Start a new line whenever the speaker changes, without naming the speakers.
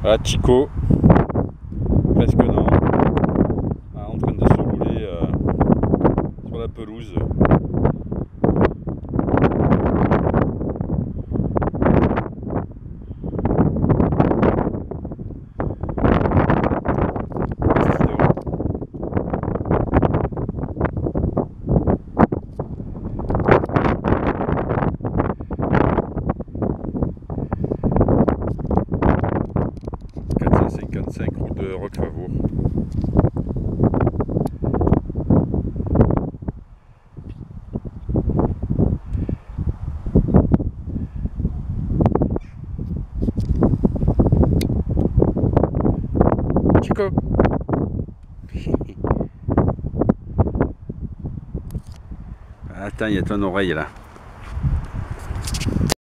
Voilà Chico, presque non, en train de se rouler sur la pelouse. Route de Roquefavour. Chico. Attends, il y a ton oreille là.